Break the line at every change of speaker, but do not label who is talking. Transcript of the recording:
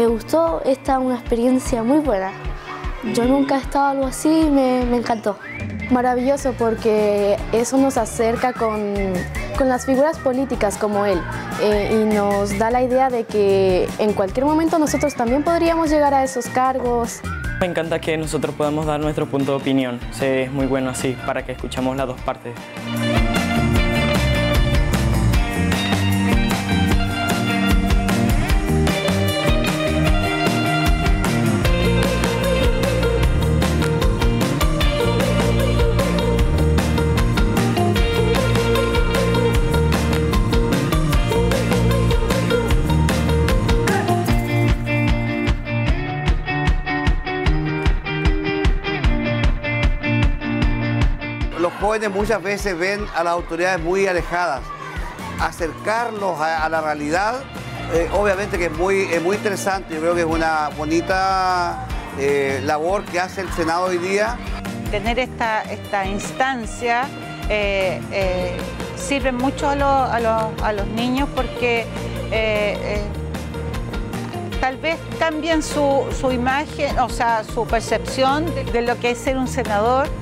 Me gustó, esta una experiencia muy buena. Yo nunca he estado algo así y me encantó. Maravilloso porque eso nos acerca con las figuras políticas como él y nos da la idea de que en cualquier momento nosotros también podríamos llegar a esos cargos.
Me encanta que nosotros podamos dar nuestro punto de opinión. Es muy bueno así, para que escuchemos las dos partes.
Los jóvenes muchas veces ven a las autoridades muy alejadas. Acercarlos a la realidad, obviamente que es muy interesante. Yo creo que es una bonita labor que hace el Senado hoy día.
Tener esta instancia sirve mucho a los niños porque tal vez cambien su imagen, o sea, su percepción de lo que es ser un senador.